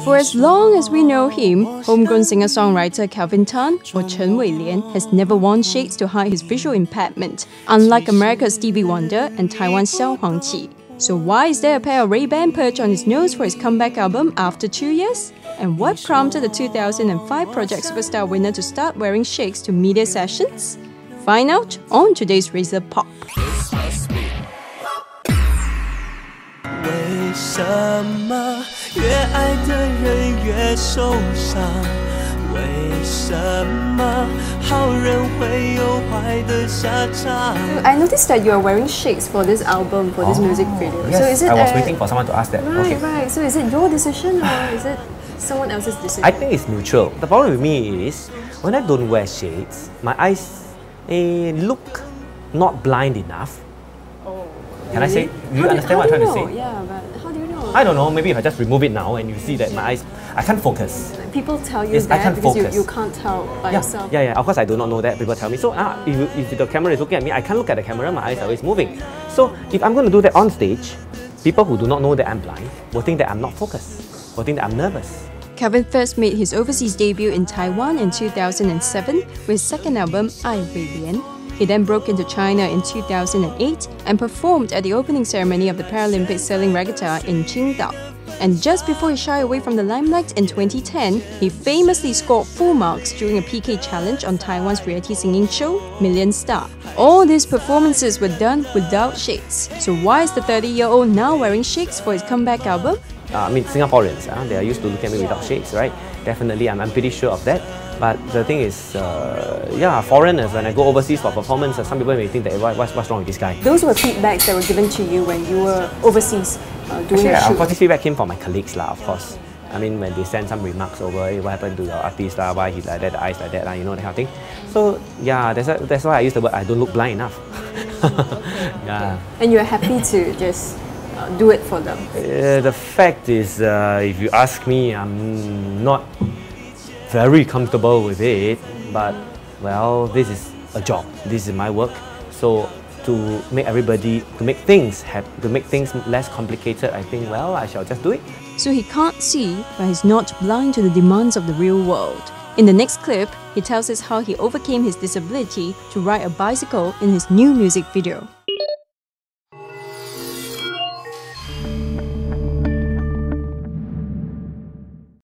For as long as we know him, homegrown singer-songwriter Kelvin Tan or Chen Weilian has never worn shades to hide his visual impairment, unlike America's Stevie Wonder and Taiwan's Xiao Huang. So why is there a pair of Ray-Ban perch on his nose for his comeback album after 2 years? And what prompted the 2005 Project Superstar winner to start wearing shades to media sessions? Find out on today's Razor Pop. 为什么越爱的人越受伤？为什么好人会有坏的下场 I noticed that you are wearing shades for this album, for this music video. Yes, so is it I was waiting for someone to ask that. Right, right. So is it your decision or is it someone else's decision? I think it's mutual. The problem with me is when I don't wear shades, my eyes look not blind enough. Oh, Can I say? Do you understand what I'm trying to say? Yeah, but how do you know? I don't know. Maybe if I just remove it now and you see that my eyes, I can't focus. People tell you Yes, I that can't because focus. you can't tell by yourself. Yeah. Of course, I do not know that. People tell me. So if the camera is looking at me, I can't look at the camera. My eyes are always moving. So if I'm going to do that on stage, people who do not know that I'm blind will think that I'm not focused, will think that I'm nervous. Kelvin first made his overseas debut in Taiwan in 2007 with his second album, I Weilian. He then broke into China in 2008 and performed at the opening ceremony of the Paralympics selling regatta in Qingdao. And just before he shied away from the limelight in 2010, he famously scored full marks during a PK challenge on Taiwan's reality singing show, Million Star. All these performances were done without shades. So why is the 30-year-old now wearing shades for his comeback album? I mean, Singaporeans, they are used to looking at me without shades, right? Definitely, I'm pretty sure of that. But the thing is, foreigners, when I go overseas for performance, some people may think that what's wrong with this guy? Those were feedbacks that were given to you when you were overseas doing a shoot. Of course, this feedback came from my colleagues, of course. I mean, when they send some remarks over, hey, what happened to your artist, why he's like that, the eyes like that, you know, that kind of thing. So, yeah, that's why I use the word, I don't look blind enough. Yeah. And you're happy to just do it for them? The fact is, if you ask me, I'm not very comfortable with it, but well, this is a job. This is my work. So to make things less complicated, I think, well, I shall just do it. So he can't see, but he's not blind to the demands of the real world. In the next clip, he tells us how he overcame his disability to ride a bicycle in his new music video.